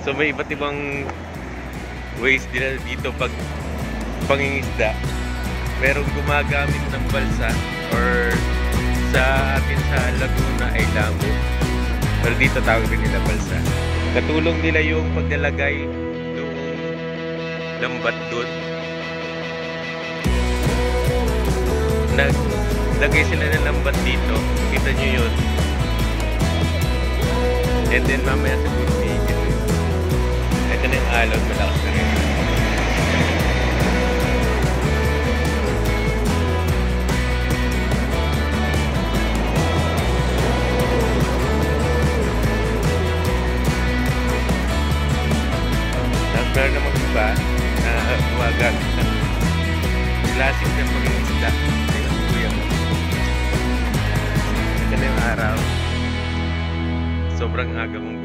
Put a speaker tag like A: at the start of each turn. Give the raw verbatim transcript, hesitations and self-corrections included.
A: So may iba't ibang ways nila dito pag pangingisda. Merong gumagamit ng balsa or sa atin sa Laguna ay lambo. Pero dito tawag rin nila balsa. Katulong nila yung paglalagay ng lambat doon. Naglagay sila ng lambat dito. Kita nyo yun. And then mamaya sa video. Ito na yung alon. Malakas na rin. Meron namang iba na gumagamit ng klaseng ng pangingisda. Ayun, kuya mo. Ito na yung araw. Sobrang aga mong